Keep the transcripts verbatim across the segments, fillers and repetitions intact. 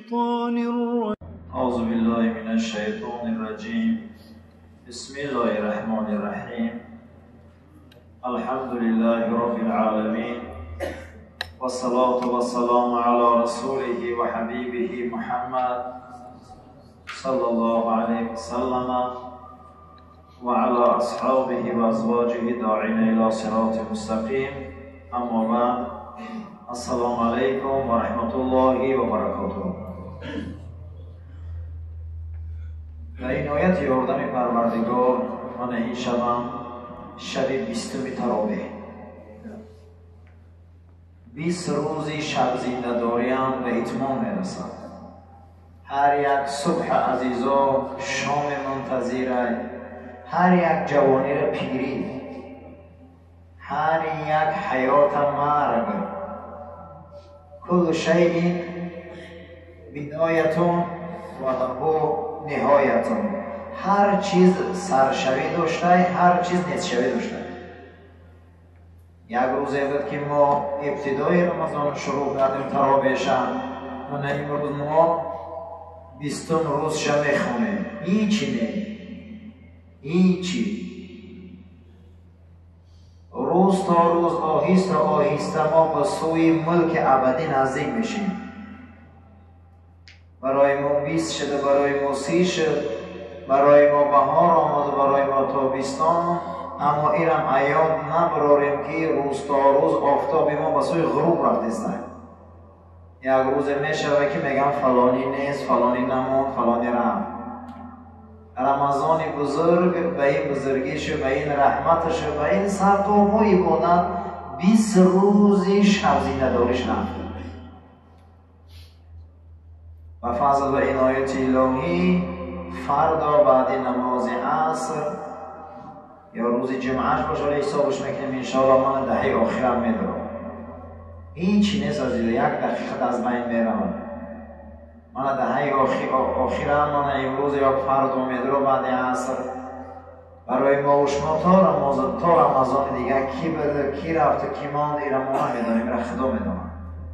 الشيطان الرجيم أعوذ بالله من الشيطان الرجيم بسم الله الرحمن الرحيم الحمد لله رب العالمين والصلاة والسلام على رسوله وحبيبه محمد صلى الله عليه وسلم وعلى أصحابه وأزواجه داعين إلى صراط مستقيم أما بعد السلام عليكم ورحمة الله وبركاته. در عنایت یاردن پروردگار من این شبم شب بیستم تراویح بیست روزی شب زنده داریم و اتمام میرسد. هر یک صبح عزیزا شام منتظره، هر یک جوانی را پیری، هر یک حیات مرگ، کل شیء بدایتون و له نهایتون. هر چیز سرشوی داشته، هر چیز نصفشوی داشته. یک روز بود که ما ابتدای رمضان شروع کردیم تراویحشم و این روز ما بیستم روز شب میخونیم. هیچی نه، هیچی. روز تا روز آهسته آهسته ما به سوی ملک ابدی نزدیک میشیم. برای ما بیست شده، برای ما سی شد، برای ما بهار آمد، برای ما تابستان. اما ایرم ایام نبراریم که روز تا روز آفتاب ما به سوی غروب رفتیم. یک روز میشوه که میگم فلانی نیست، فلانی نموند، فلانی رفت. رمضان بزرگ به این بزرگیش، به این رحمتش، به این سرتوبوی بودن بیست روزی شب زنده داریش رفت. و فضل و عنایت الهی فردا بعد نماز عصر یا روز جمعهش باشه حسابش میکنیم انشاءالله. من دهه آخرم میدارم، هیچی نیست از یک دقیقه از بین میرم. من دهه آخرم من امروز یک فردا میدارم بعد عصر. برای ما و شما تا رمضان تا رمضان دیگه کی بده، کی رفته، کی ماند، ایرم ما نمیدانیم، را خدا میدانم.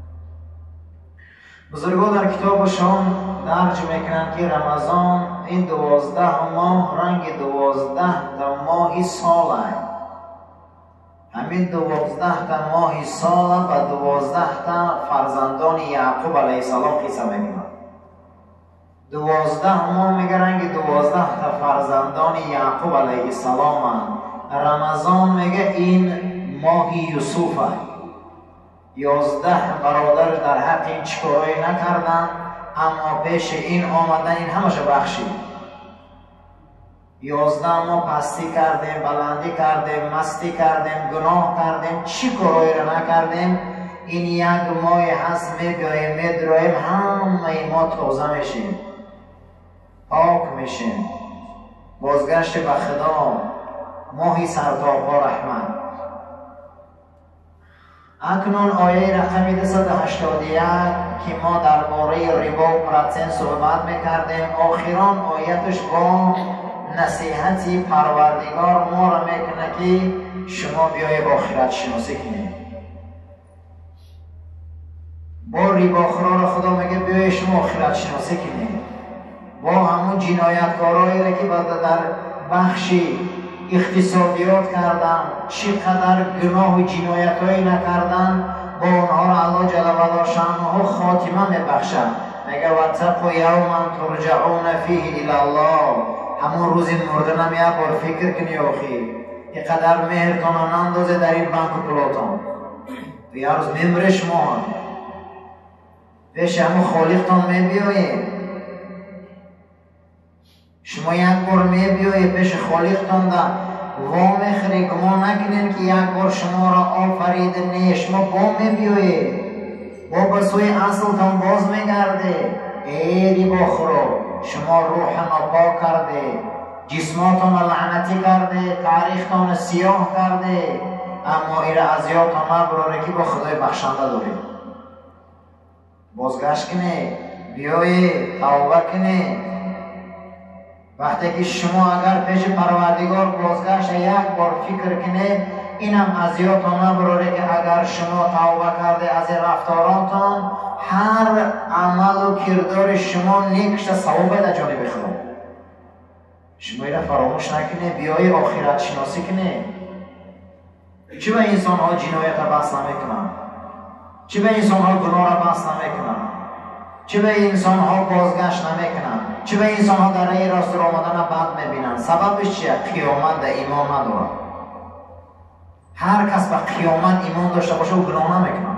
بزرگان در کتابشان درج میکنند که رمضان این دوازده ماه رنگ دوازده تا ماهی سال است. همین دوازده تا ماهی سال و دوازده تا فرزندان یعقوب علیه السلام قصه میکنند. دوازده ماه میگه رنگ دوازده تا فرزندان یعقوب علیه السلام. رمضان میگه این ماهی یوسف است. یازده برادر در حق این چکارایی نکردن، اما پیش این آمدن این همش بخشید. یازده ما پستی کردیم، بلندی کردیم، مستی کردیم، گناه کردیم، چی کارایی را نکردیم. این یک ماه هست میبیاییم میدراییم، همه ما تازه میشیم، پاک میشیم، بازگشت به خدا، ماهی سرتاپا رحمت. اکنون آیه رقم دویست و هشتاد و یک که ما درباره ربا و پرسنت صحبت میکردیم، آخران آیتش با نصیحتی پروردگار ما را میکنه که شما بیایید آخرت شناسی کنید. با رباخورا را خدا میگه بیایید شما آخرت شناسی کنید. با همون جنایتکارایی را که در بخشی اقتصادیات کردن، چقدر گناه و جنایت هایی نکردن، با اونها را الله جل و علا شأنه خاتمه میبخشد. میگه واتقوا یوما ترجعون فیه الی الله. همون روز مردن هم یک بار فکر کنی آخی اینقدر مهرتان نندازه در این بانک و پلاتان. و یک روز میمره شما پیش همون خالقتان میبیایید. شما یک بار میبیایید پیش خالقتان در وام خری گمان نکنین که یک بار شما را آفریده نه. شما با میبیایید، با بسوی اصلتان باز میگرده. ای رباخورا، شما روح ناپاک کرده، جسماتان لعنتی کرده، تاریختان سیاه کرده، اما ایره از یادتان نبراره که با خدای بخشنده دارید. بازگشت کنه، بیایید توبه کنه. وقتی که شما اگر پیش پروردگار بازگشت یک بار فکر کنه، اینم از یادتان نبره که اگر شما توبه کرده از رفتاراتان، هر عمل و کردار شما نیکش ثواب در جانب خدا. شما اینا فراموش نکنه، بیای آخرت شناسی کنه. چه به انسان ها جنایت را بحث نمیکنن؟ چه به انسان ها گناه را بحث نمیکنن؟ چه به انسان ها بازگشت نمیکنن؟ چه به انسان ها در این راست آمدن بد میبینن؟ سببش چیه؟ قیامت در ایمان نداره. هر کس به قیامت ایمان داشته باشه و گناه نمیکنه.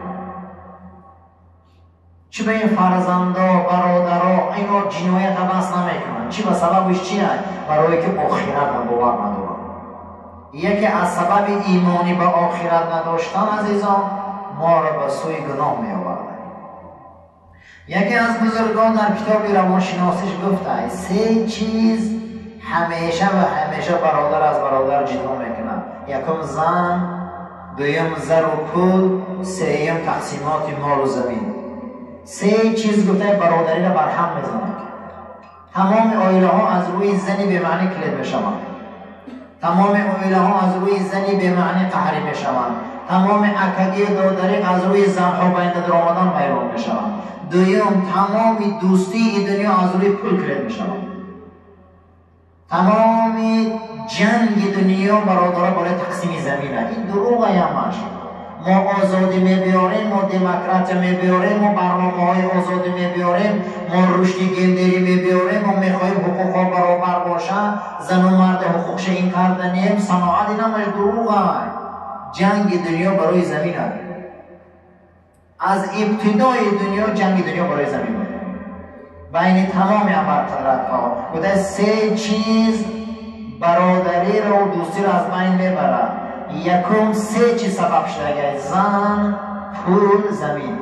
چه به این فرزندا، برادرها اینا جنایت را بحث نمیکنن؟ چی به سببش چیه؟ برای که آخرت را باور ندارن. یکی از سبب ایمانی به آخرت نداشتن عزیزان ما را به سوی گناه می آورد. یکی از بزرگان در کتاب روانشناسیش گفته سه چیز همیشه و همیشه برادر از برادر جدا میکنن. یکم زن، دویم زر و پول، سوم تقسیمات مال و زمین. سه چیز گفته برادری را برهم میزنند. تمام عائله ها از روی زنی به معنی کلید میشوند. تمام عائله ها از روی زنی به معنی قهری میشوند. تمام عقیده دادری از روی زنها بین در آمدن میرون میشوند. دویم تمام دوستی این دنیا از روی پول کلید میشوند. تمام جنگ دنیا برادرها برای تقسیم زمینه. این دروغ همش. ما آزادی میبیاریم، ما دموکراسی میبیاریم، ما برنامه های آزادی میبیاریم، ما رشد گندری میبیاریم، ما میخوایم حقوق ها برابر باشه، زن و مرد حقوقش این کردنیم. صناعت این همش دروغ هست. جنگ دنیا برای زمین هست. از ابتدای دنیا جنگ دنیا برای زمین هست. بین تمام ابرقدرت ها بوده سه چیز برادری را و دوستی را از بین میبره. یکم سه چیز سبب شده: زن، پول، زمین.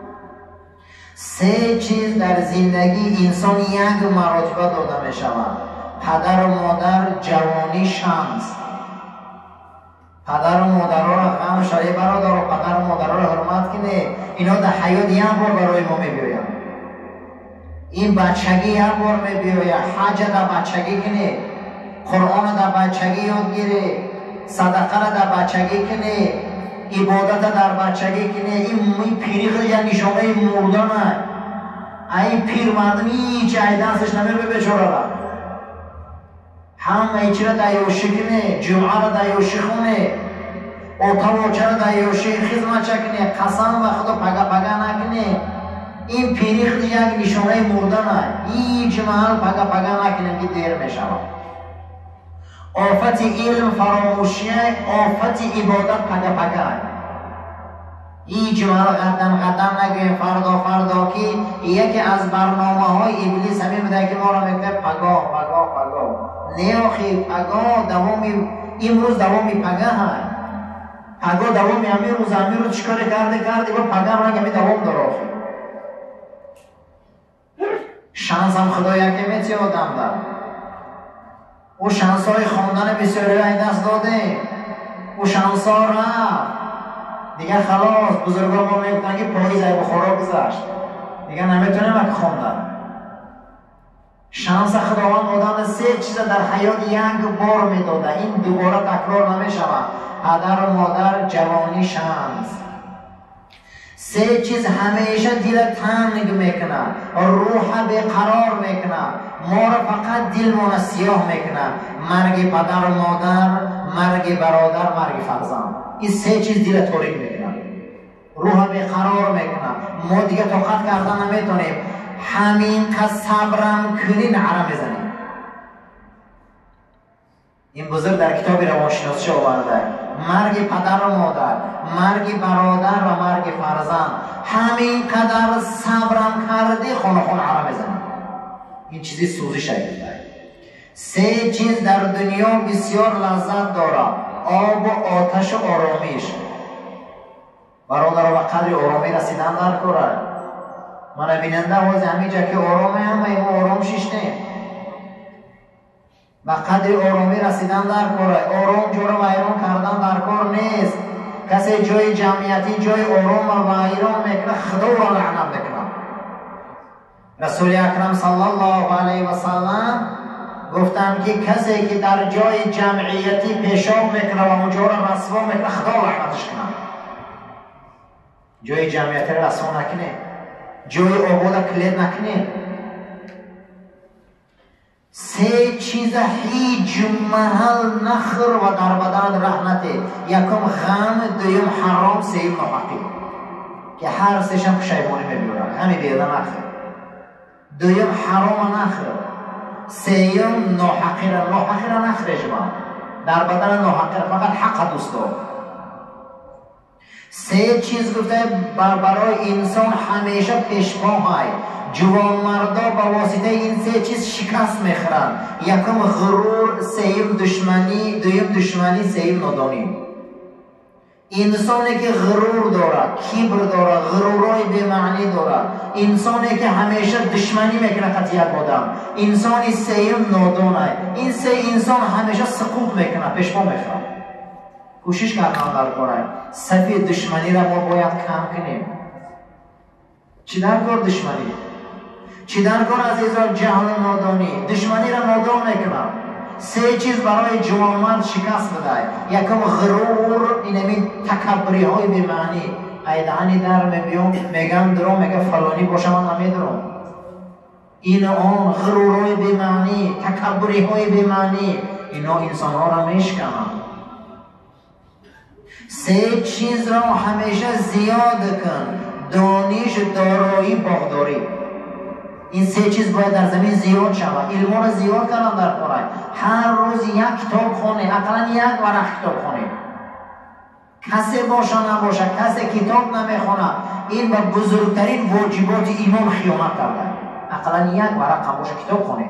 سه چیز در زندگی انسان یک مراتبه داده می شود: پدر و مادر، جوانی، شمس. پدر و مادر را غم شای برادر و پدر و مادر را حرمت کنه. اینا در حیات یک بار برای ما می بیاید. این بچگی یک بار می بیاید. حج در بچگی کنه، قرآن در بچگی یاد گیره، صدقه را در بچگی کنه، عبادت در بچگی کنه. این پیری خیلی یک نشانه مردن هست. این پیر مردمی هیچ ای دستش نمیره بیچاره را. هم ایچی را دیوشی کنه، جمعه را دیوشی خونه، اوتا وچه را دیوشی خدمت چکنه، قسم و خدا پگه پگه نکنه. این پیری خیلی یک نشانه مردن هست. هیچ محل پگه پگه نکنه که دیر می شود. آفت علم فراموشی، آفت عبادت پگه پگه. این جمعه قدم قدم نگویم فردا فردا که یکی از برنامه های ابلیس همین بوده که ما را میگه پگاه پگاه پگاه. نه آخی پگاه دوامی امروز دوامی پگه های. پگاه دوامی همین روز همین روز چکار کرده کرده و پگه رنگ همین دوام داره آخی. شانس هم خدا یکی میتی آدم دار. او شانس های خواندن بسیاری های دست داده. او شانس ها رفت. دیگه خلاص بزرگان ما میگفتن که پاییز ای بخورا گذشت. دیگه نمیتونه مک خواندن. شانس خداوند آدم سه چیز در حیات یک بار میداده. این دوباره تکرار نمیشود. پدر و مادر، جوانی، شانس. سه چیز همیشه دل تنگ میکنه، روح بیقرار میکنه، ما را فقط دلمون سیاه میکنه: مرگ پدر و مادر، مرگ برادر، مرگ فرزند. این سه چیز دل تاریک میکنه، روح بیقرار میکنه. ما دیگه طاقت کردن نمیتونیم. همین که صبرم کنی نعره میزنیم. این بزرگ در کتاب روانشناسی آورده: مرگ پدر و مادر، مرگ برادر و مرگ فرزند. همین قدر صبرم کردی خونه خونه عرم بزنی. این چیزی سوزش شده. سه چیز در دنیا بسیار لذت داره: آب و آتش و آرامیش. برادر و قدر آرامی رسیدن در کاره. من بیننده واز همیجا که آرامه هم این آرام شیشته. و قدر آرامی رسیدن در کاره. آرام جور و ایران کردن در کار نیست. کسی جای جمعیتی جای آرام و ایران میکنه خدا را لعنت میکنه. رسول اکرم صلی الله علیه و سلم گفتن که کسی که در جای جمعیتی پیشاب میکنه و اونجا را رسوا میکنه خدا رحمتش کنه. جای جمعیتی را رسوا نکنه، جای آباد کلید نکنه. سه چیز هیچ محل نخر و در بدن رحمته. یکم غم، دویم حرام، سوم ناحقی که هر سهشم پشیمانی میبیارن. همین بیادن نخر. دویم حرام نخر، سوم ناحقی را ناحقی را نخر اجماع. در بدن ناحقی را فقط حق دوست دار. سه چیز گفته برای انسان همیشه پیشپا های. جوان مردا با واسطه این سه چیز شکست میخورن. یکم غرور، سوم دشمنی، دویم دشمنی، سوم نادانی. انسانی که غرور داره، کبر داره، غرورای به معنی داره، انسانی که همیشه دشمنی میکنه قطع یک آدم، انسانی سوم نادانه. این سه انسان همیشه سقوط میکنه، پیشپا میخورن. کوشش کردن در کاره صفی دشمنی را ما باید کم کنیم. چی در کار دشمنی؟ چی در کار عزیزان جهل و نادانی؟ دشمنی را نادان میکنم. سه چیز برای جوانمرد شکست بده. یکم غرور، اینمی تکبری های بی‌معنی. ایدانی در میبیام میگم درم، میگه فلانی باشه من نمیدرم. این آن غرورهای بی‌معنی، تکبری های بی‌معنی، اینا انسان ها را میشکنن. سه چیز را همیشه زیاد کن. دانش، دارایی، باغداری. این سه چیز باید در زمین زیاد شود. علم را زیاد کنم در قرآن. هر روز یک کتاب خونه، اقلا یک ورق کتاب خونه. کسی باشه نباشه، کسی کتاب نمیخونه، این با بزرگترین واجبات ایمان خیانت کرده. اقلا یک ورق هم باشه کتاب خونه.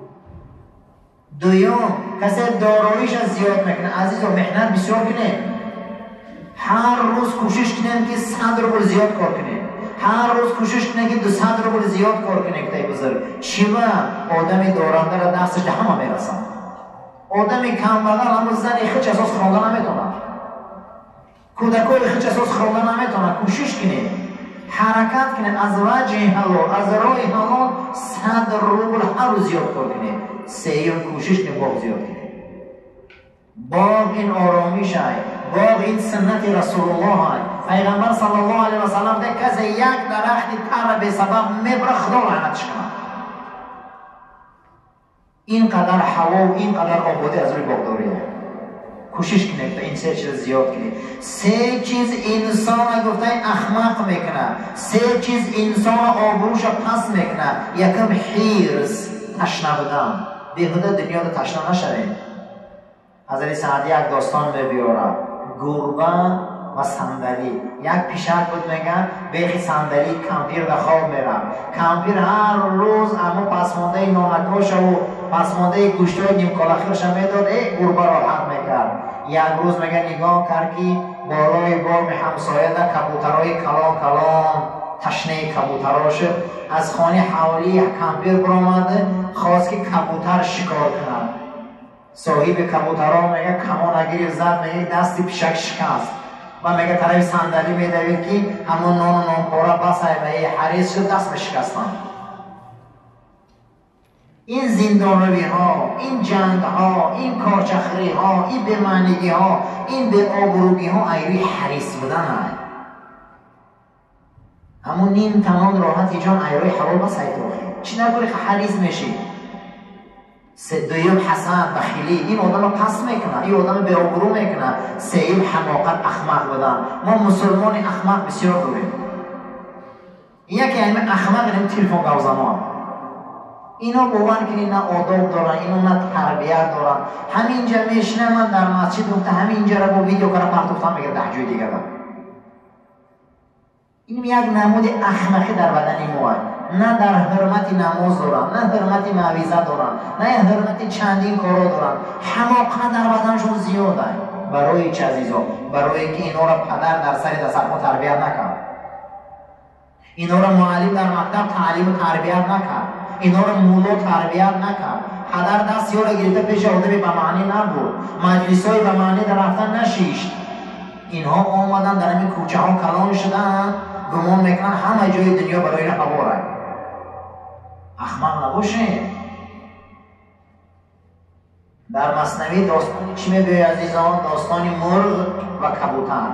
دویم، کسی داراییش زیاد میکنه. عزیز و محنت بسیار کنه. هر روز کوشش کنیم که صد روبل زیاد کار کنیم. هر روز کوشش کنیم که دو صد روبل زیاد کار کنیم. که بزرگ چیوه آدمی دارنده را دستش ده همه میرسن. آدمی کمبغل همون زن خیچ اساس خونده نمیتونه. کودکای خیچ اساس خونده نمیتونه. کوشش کنیم، حرکت کنیم، از وجه حلال، از راه حلال صد روبل هر روز زیاد کار کنیم. سیون کوشش کنیم باغ زیاد کنیم. باغ این آرامیش های، باغ این سنت رسول الله های. پیغمبر صلی الله علیه و سلم ده کسی یک درختی تر به سبب میبره خدا لعنتش کنه. اینقدر هوا و اینقدر آبادی از روی باغداریه. کوشش کنید این سه چیز زیاد کنید. سه چیز انسان گفته احمق میکنه. سه چیز انسان آبروش پس میکنه. یکم حرص، تشنه بودن. بیهوده دنیا رو تشنه نشوید. حضرت سعدی یک داستان میبیاره. گربه و صندلی. یک پیشک بود میگه بیخی صندلی کمپیر در خواب میره. کمپیر هر روز اما پسمانده نانکاش و پسمانده گوشتای نیم کالاخیرش میداد. ای گربه راحت میکرد. یک روز میگه نگاه کرد که بالای بام همسایه در کبوترهای کلان کلان تشنه کبوترها شد. از خانه حوالی یک کمپیر برآمده، خواست که کبوتر شکار کنه. صاحب کبوترها میگه کمانگیر زد، میگه دستی پیشک شکست و میگه طرف صندلی میدوید که همون نان و نانپاره بسه و یه حریص شد دست بشکستن. این زندان روی ها، این جنگ ها، این کارچخری ها، این بمعنیگی ها، این به آبروگی ها ایروی حریص بودن های. همون نیم تنان راحتی جان ایروی حلال بسه ایتوخی. چی نگوری حریص میشی؟ دویم حسد، بخیلی. این آدم پس میکنه، این آدم به آبرو میکنه. سوم حماقت، احمق بودن. ما مسلمان احمق بسیار داریم. یکی همه احمق نیم تلفن گوزمان. اینا باور کنی نه آداب دارن، اینا نه تربیت دارن. همینجا میشنه من در مسجد گفته همینجا را با ویدیو کارا پرتوفتن میگه ده جای دیگه. این یک نمود احمقی در بدن ما. نه در حرمت نماز دارن، نه حرمت معویزه دارن، نه حرمت چندین کارا دارن. حماقت در بدنشون زیاده. برای چه عزیزا؟ برای اینکه اینا را پدر در سر دسترخوان تربیت نکرد. اینا را معلم در مکتب تعلیم و تربیت نکرد. اینا را مولا تربیت نکرد. پدر دست یا را گرفته پیش آدمی به معنی نبود. مجلسای به معنی در رفتن نشیشت. اینها آمدن در همین کوچه ها کلان شدن، گمان میکنن همه جای دنیا برای اینا هواره. احمق نباشه. در مثنوی داستانی چی میگه عزیزان؟ داستانی مرغ و کبوتر.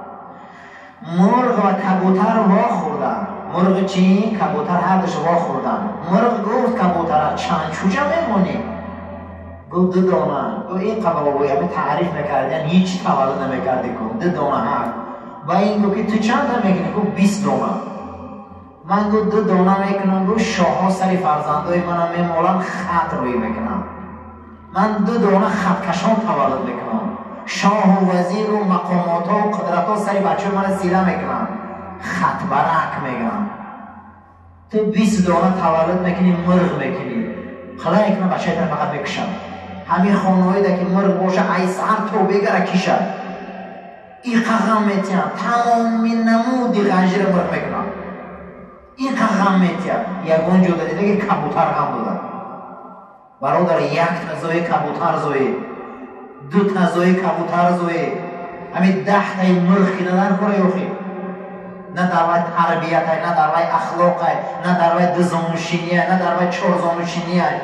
مرغ و کبوتر وا خوردن. مرغ چی؟ کبوتر هر دوش وا خوردن. مرغ گفت کبوتر چند چوجه میمونی؟ گفت دو دانه. گفت این قبابوی همه تعریف میکردن هیچی تولد نمیکردی کن دو دانه هر. و این گفت که تو چند تا میکنی؟ گفت بیست دانه. من گفت دو دانه میکنم. گفت شاه ها سری فرزندای منم میمولن خط روی میکنم. من دو دانه خطکشان تولد میکنم. شاه و وزیر و مقامات و قدرت ها سری بچه من سیره میکنم. خط برک میگم. تو بیست دانه تولد میکنی مرغ میکنی. خدا یک نه بچه ایتر فقط بکشم. همین خانهایی ده که مرغ باشه ایسر تو بگره کشد. این قغم میتیم تمامی نمودی غنجیر مرغ میکنم. این قغم میتیم یکون جو داده که کبوتر هم داده. برادر یک تزوی کبوتر زوی دو تزوی کبوتر زوی همین ده تای مرغ که ندن کنه یوخی نه در وای تربیت های نه در وای اخلاق های نه در وای دزانوشینی های نه در وای چارزانوشینی های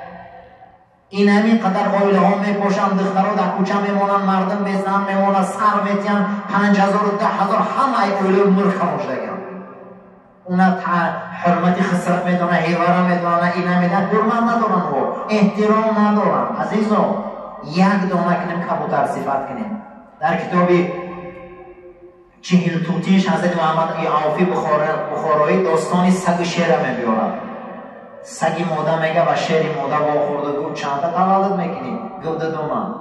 این همین قدر آیله ها میپاشن دخترها در کوچه میمونن مردم بزن میمونن سر میتین پنج هزار و ده هزار همه ای آیله مرغ خموش دگم اونا حرمتی خسرت میدونه حیوارا میدونه اینا میدونه حرمت ندارن و احترام ندارن. عزیزو یک دانه کنیم کبوتر صفت کنیم. در کتابی چهل توتیش حضرت محمد عوفی بخارایی داستانی سگ و شیر میبیارد. سگی ماده میگه و شیری ماده واخورده گفت چند تا تولد میکنی؟ گفت دو دانه.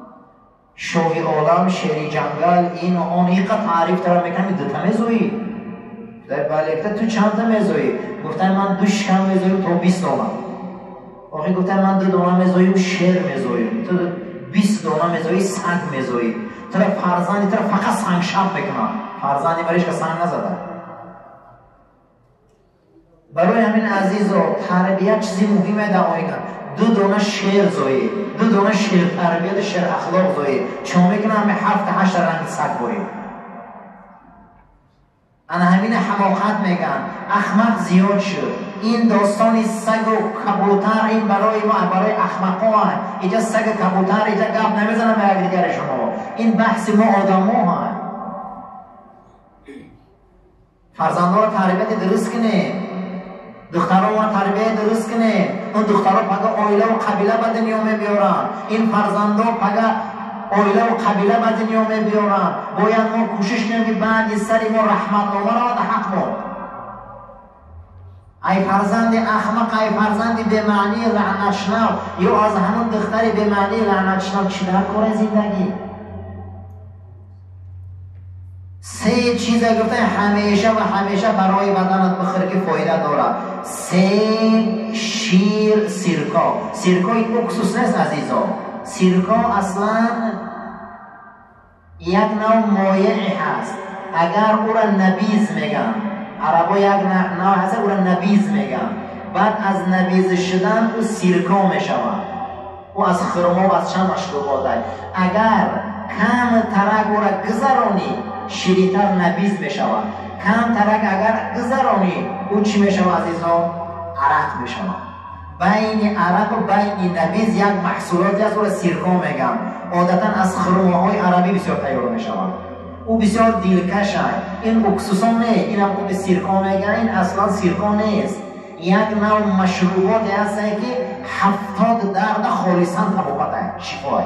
شوی عالم شیری جنگل این و آن ایقا تعریف تر میکنی دو تا میزویی. در بله تو چند تا میزویی؟ گفتن من دو شکم میزویم تو بیست دانه. آخی گفتن من دو دانه میزویم شیر میزویم. تو بیست دانه میزویی سنگ میزویی. تو فرزندی تو فقط سنگ شب میکنن. فرزندی بریش که سنگ نزده. برای همین عزیز و تربیت چیزی مهمه در آینه. دو دانه شیر زویی. دو دانه شیر تربیت شیر اخلاق زویی. چون میکنه همه هفت هشت رنگ سگ بریم. انا همین حماقت میگن احمق زیاد شد. این داستانی سگ و کبوتر این برای ما برای احمقا هست. اینجا سگ کبوتر اینجا گپ نمیزنم به یک دیگر شما. این بحث ما آدم ها هست. فرزندان رو تربیت درست کنه. دختران رو تربیت درست کنه. اون دختران پگه آیله و قبیله به دنیا میبیارن. این فرزندان پگه آیله و قبیله به دنیا میبیارن. باید ما کوشش کنیم که بعد سری ما رحمت نامه را ده حق ما. ای فرزند احمق ای فرزند به معنی لعنت شنو یا از همون دختری به معنی لعنت شنو چی در کار زندگی؟ سه چیز گفته همیشه و همیشه برای بدنت بخیر که فایده داره. سه شیر سیرکا. سیرکا این اکسوس نیست عزیزا. سیرکا اصلا یک نوع مایعی هست. اگر او را نبیز میگن عربا یک نوع هست او را نبیز میگن. بعد از نبیز شدن او سیرکا میشود. او از خرما و از چند مشروبات هست. اگر کم ترک او را گذرانی شیریتر نبیز میشود. کم ترک اگر گذرانی او چی میشود عزیزان؟ عرق میشود. بین عرق و بین نبیز یک محصولاتی است او را سیرکا میگن. عادتا از خرماهای عربی بسیار تیار میشود. او بسیار دلکش است. این اکسوسا نه. این هم به سیرکا میگن. این اصلا سیرکا نیست. یک نوع مشروباتی هست که هفتاد درد خالصا طبابت شفای.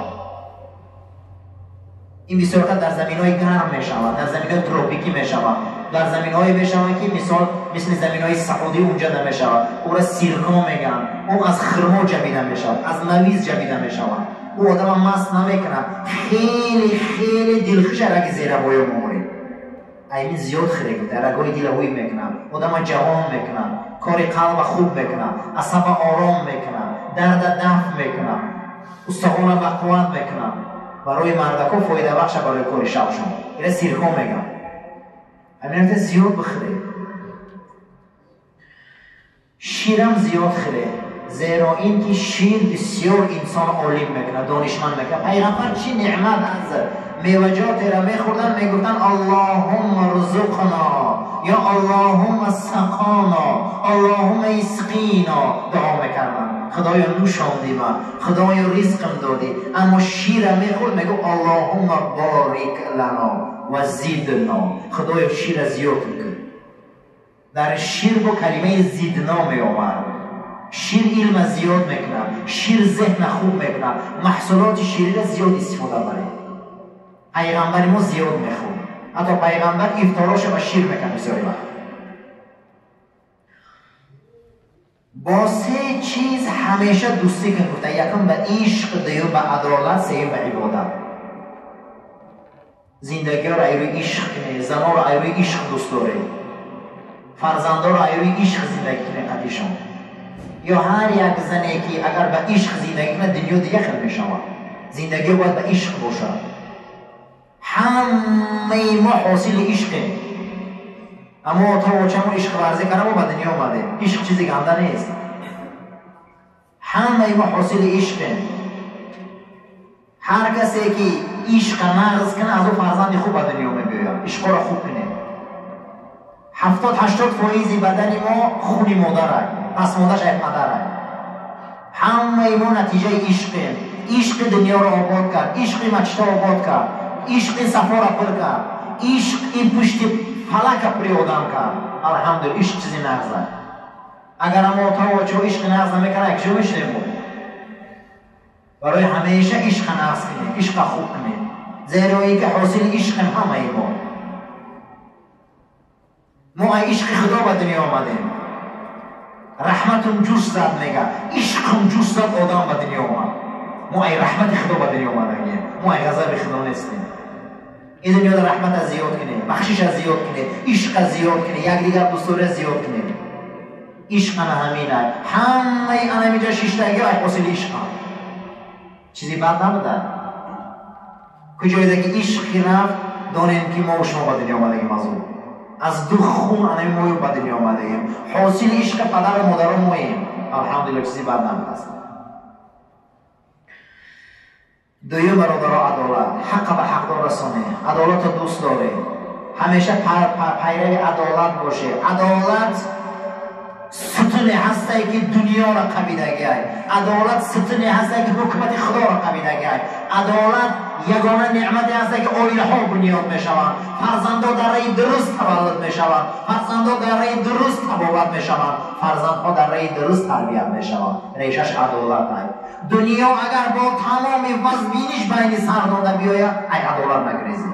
این بسیار در زمین‌های گرم میشود. در زمین‌های تروپیکی میشود. در زمین‌های میشود که مثال مثل زمین‌های سعودی اونجا نمیشود. او را سیرکا میگن. او از خرما جویده میشود. از نویز جویده میشود. او آدم مست نمیکنه. خیلی خیلی دلخوش رگ زیر بوی موری. ایمی زیاد خیلی در رگای دل هوی میکنه. آدم جوان میکنه. کار قلب خوب میکنه. عصب آرام میکنه. درد دفع میکنه. استخوان بقوت میکنه. برای مردکو فایده بخش برای کار شب شما. این سیرکا میگم. همینت زیاد بخیره. شیرم زیاد خیره. زیرا این که شیر بسیار انسان عالم میکنه. دانشمند میکنه. پیغمبر چی نعمت از میوجات را میخوردن میگفتن اللهم رزقنا یا اللهم سقانا اللهم اسقینا دعا میکردن. خدایا نوشاندی ما، خدایا رزقم دادی، اما شیر میخورد میگو اللهم بارک لنا و زیدنا. خدایا شیر زیاد کن. در شیر با کلمه زیدنا می آورد. شیر علم زیاد میکنه، شیر ذهن خوب میکنه، محصولات شیری را زیاد استفاده بره. پیغمبر ما زیاد میخورد، حتی پیغمبر افطاراش با شیر میکنه بسیاری وقت. با سه چیز همیشه دوستی کن گفته، یکم به عشق، دوم به عدالت، سوم به عبادت. زندگی را ایروی عشق کنه، زنان را ایروی عشق دوست داره، فرزندان را ایروی عشق زندگی کنه قدیشان. یا هر یک زنی که اگر به عشق زندگی کنه دنیا دیگه خیلی میشود. زندگی باید به عشق باشد. همه ما حاصل عشقه، اما تا چمون عشق ورزی کنم و به دنیا آمده. عشق چیزی گنده نیست. همه ما حاصل عشقه. هر کسی که عشق نقض کنه از او فرزند خوب به دنیا میبیاید. عشق را خوب کنه. هفتاد هشتاد فایزی بدن ما خون مادره، پس مادرش یک مادره. همه ما نتیجه عشقه. عشق دنیا را آباد کرد، عشق مچتا آباد کرد، عشق صفا را پر کرد، عشق این پشت فلک پری آدم کرد. الحمدلله عشق چیزی نقضه. اگر ما تا و چو عشق نقض نمیکنه یک جو میشنیم بود. برای همیشه عشق نقض کنه، عشق خوب کنه، زیرا ای که حاصل عشق همه ای ما. ما ای عشق خدا به دنیا آمدیم. رحمتون جوش زد میگه، عشقم جوش زد آدم به دنیا آمد. ما ای رحمت خدا به دنیا آمدیم، ما ای غضب خدا نیستیم. این دنیا در رحمت از زیاد کنه، بخشش از زیاد کنه، عشق از زیاد کنه، یک دیگر دوستوری از زیاد کنه. عشق انا همینه. همه انا میجا شیشتگی ای حاصل عشق هم. چیزی بد نبوده. کجایی که عشقی رفت دانیم که ما و شما به دنیا آمدگیم از اون. از دو خون انا ما به دنیا آمدگیم. حاصل عشق پدر و مادر ماییم. الحمدلله چیزی بد نبوده است. دویم برادرها عدالت، حق به حقدار رسانه، عدالت دوست داره، همیشه پیرو عدالت باشه. عدالت ستون هسته که دنیا را قبیدگی است. عدالت ستون هسته که حکمت خدا را قبیدگی است. عدالت یگانه نعمتی هسته که آیله ها بنیاد می شوند. فرزندها در راه درست تولد می شوند، فرزندها در راه درست تبابت می شوند، فرزندها در راه درست تربیت می شوند. ریشش عدالت است. دنیا اگر با تمام وزبینش بین سر داده بیاید ای عدالت نگریزی.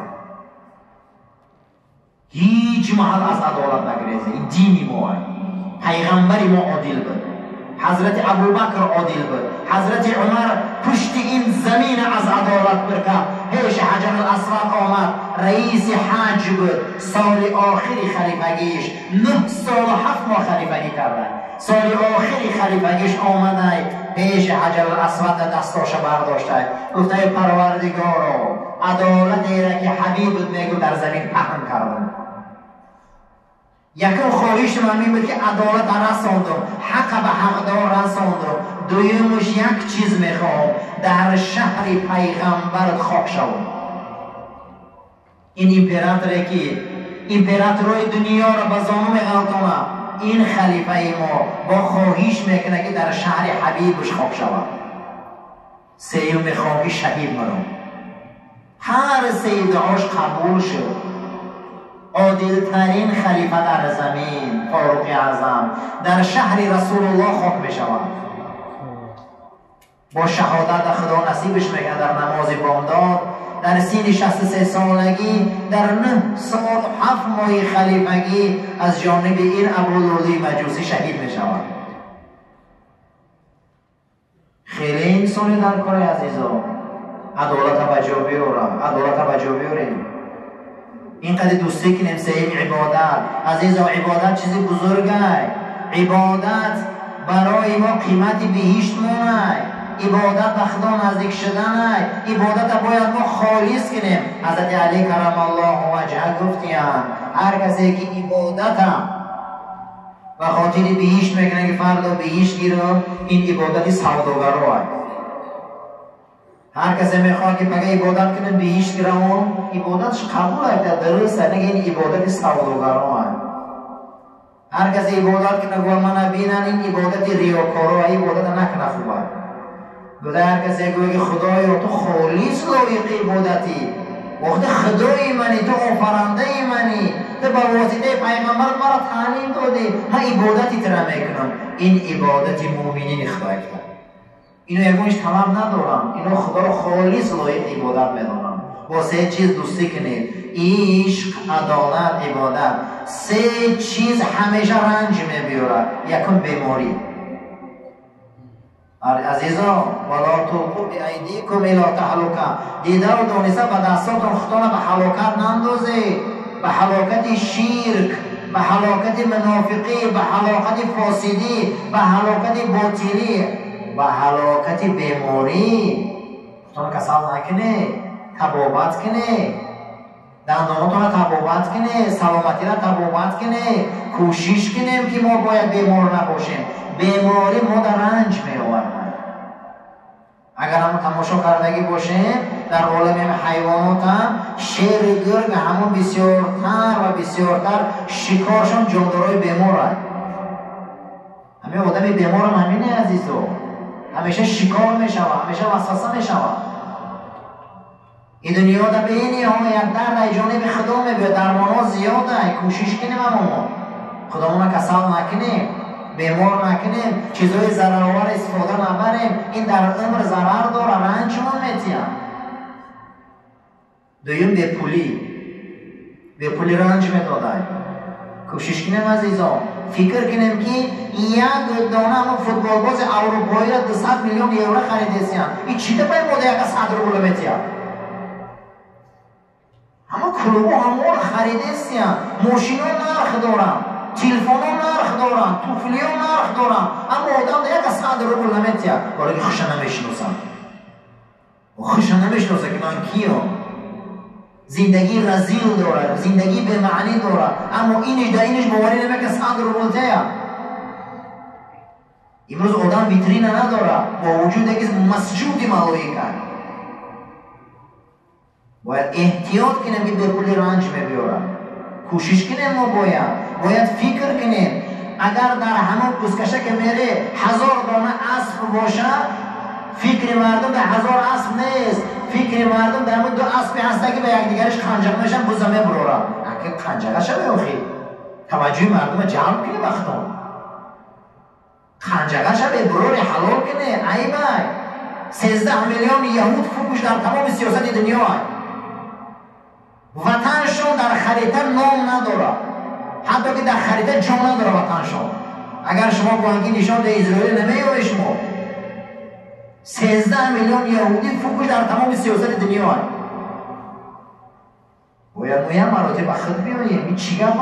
هیچ محل از عدالت نگریزی. این دینی ما است. پیغمبری ما عادل بود، حضرت ابوبکر عادل بود، حضرت عمر پشت این زمین از عدالت برکرد. پیش حجر الاسود آمد، رئیس حج بود. سال آخری خلیفگیش نه سال و هفت ماه خلیفگی کرده. سال آخری خلیفگیش آمده پیش حجر الاسود دستاش برداشته، گفته پروردگارا عدالت را که حبیب بود میگو در زمین پهن کردم. یکم خواهش من این بود که عدالت رساندم، حق به حقدار رساندم. دویمش یک چیز میخوام، در شهر پیغمبرت خاک شوم. این امپراتوری که امپراتورای دنیا را به زانو میغلطانه، این خلیفه ما با خواهش میکنه که در شهر حبیبش خاک شود. سیوم میخوام که شهید مرم. هر سه دعاش قبول شد. عادل ترین خلیفه در زمین فاروق اعظم در شهر رسول الله خاک می شود. با شهادت خدا نصیبش میکنه در نماز بامداد، در سین شصت و سه سالگی، در نه سال و هفت ماه خلیفگی از جانب این ابولولی مجوسی شهید می شود. خیلی انسانی در کار عزیزان. عدالت بجا بیارم، عدالت بجا بیاریم. اینقدر دوستی کنیم سیم عبادت. عزیزا عبادت چیزی بزرگه. عبادت برای ما قیمت بهشت مونه. عبادت به خدا نزدیک شدن. عبادت باید ما خالص کنیم. حضرت علی کرم الله وجهه گفتیم هر کسی که عبادت هم و خاطر بهشت میکنه که فردا بهشت گیرم، این عبادتی سوداگرو است. هر کسی میخواد که بگه عبادت کنه بهشت گیرم، عبادتش قبول است، درست است، نگه این عبادتی سوداگرو است. هر کس عبادت کنه و من بینن این عبادت ریاکار و عبادت نکنه خوبه. گوده هر کسی گویه خدایا تو خالص لایق عبادتی، وقتی خدای منی، تو آفرنده منی، تو با واسطه پیغمبر مرا تعلیم دادی، من عبادتی ترا میکنم. این عبادت مومنین خدا کرد. اینو یکونش طلب ندارم، اینو خدا رو خالص لایق عبادت میدونم. با سه چیز دوستی کنید: عشق، عدالت، عبادت. سه چیز همیشه رنج میبیاره. یکم بیماری. عزیزان ولا تلقوا بأیدیکم الی تهلکه. دیده و دانسته به دستاتون خدا را به هلاکت نندازید، به هلاکت شرک، به هلاکت منافقی، به هلاکت فاسدی، به هلاکت باطلی، به هلاکت بیماری. خدا را کسل نکنه، تبابت کنه، دنداناتون را تبابت کنه، سلامتی را تبابت کنه. کوشش کنیم که ما باید بیمار نباشیم. بیماری ما در رنج می آورد. اگر همون تماشا کردگی باشیم در عالم حیوانات هم شیر گرگ همون بسیارتر و بسیارتر شکارشان جاندارای بیمار هست. همه آدم بیمار هم همینه عزیزو، همیشه شکار می شود، همیشه وسوسه می شود. این دنیا در به این نهایت در جانب خدا می بیاد. درمان ها زیاده، کوشش کنیم همون خدامون کسل نکنیم، بیمار نکنیم، چیزای ضررآور استفاده نبریم. این در عمر ضرر داره، رنجمون میتیم. دویم به پولی به پولی رنج میداده. کوشش کنیم عزیزان، فکر کنیم که یک دانه همون فوتبال باز اروپایی را دویست میلیون یورو خریدیسیم. این چی ده باید موده یک صد رو میتیم؟ همون کلوبو همون رو خریدیسیم. ماشین ها نرخ دارم، تلفن ها نرخ دارن، توفلی ها نرخ دارن، اما آدم در یک صد رو نمیتیه. برای خوشه نمیشناسم، خوشه نمیشناسه که من کیم. زندگی رزیل داره، زندگی به معنی داره، اما اینش در اینش باوری نمید که صد رو بولتیه. امروز آدم ویترینه نداره با وجود که مسجودی مالوی کرد. باید احتیاط کنیم که به پولی رنج میبیاره. کوشش کنیم، ما باید باید فکر کنیم. اگر در همون کسکشه که میره هزار دانه اسب باشه، فکر مردم در هزار اسب نیست. فکر مردم در همون دو اسبی هسته که به یکدیگرش خنجق میشن بزمه برورن. اگه خنجقه شده اخی توجه مردم جلب کنی وقتان، خنجقه شده بروری حلال کنه. ای بای سیزده میلیون یهود فروش در تمام سیاست دنیا هست. وطنشون در خریطه نام نداره، حتی که در خریطه جا نداره وطنشون. اگر شما بانکی نشان ده اسرائیل نمیاره، شما سیزده میلیون یهودی فروش در تمام سیاست دنیا هست. باید ما یه مراتب خود بیاییم. این چی گفت؟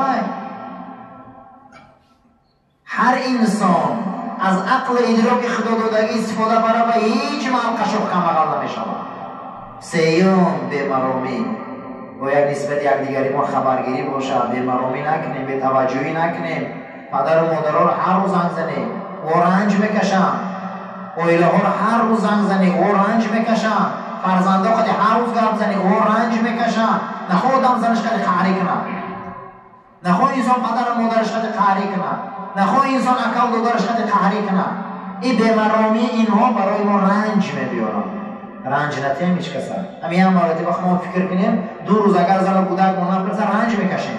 هر انسان از عقل ادراک خدا دادگی استفاده برای به هیچ معلقه شخم اقل نمی شود. سیوم به مرامی باید نسبت یک دیگری ما خبرگیری باشه، به مرامی نکنیم، به توجهی نکنیم. پدر و مادرها رو هر روز زنگ زنیم و رنج میکشن، اویله ها رو هر روز زنگ زنیم و رنج میکشن، فرزنده خودی هر روز گرم زنیم و رنج میکشن. نخواه آدم زنش خیلی خواهری کنن، نخواه انسان پدر و مادرش خیلی خواهری کنن، نخواه انسان اکل دادرش خیلی خواهری کنن. این به مرامی اینها برای ما رنج میبیارن. رنج نتیم هیچ کسا. همین هم مراتب وقت ما فکر کنیم دو روز اگر زن و کودک ما نپرسه رنج میکشیم.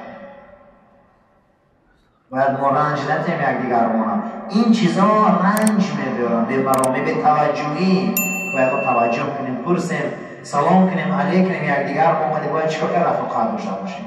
باید ما رنج نتیم یک دیگر ما. این چیزا رنج میبیارن. به مرامی به توجهی باید ما توجه کنیم، پرسیم، سلام کنیم، علیه کنیم یک دیگر ما. اومده باید چکار که رفاقت داشته باشیم.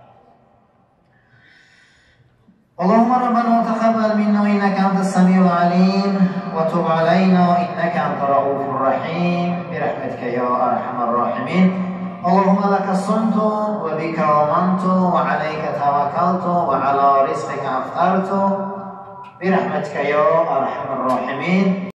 اللهم ربنا تقبل منا انك انت السميع العليم وتب علينا انك انت الرؤوف الرحيم برحمتك يا ارحم الراحمين. اللهم لك صمت وبك امنت وعليك توكلت وعلى رزقك افطرت برحمتك يا ارحم الراحمين.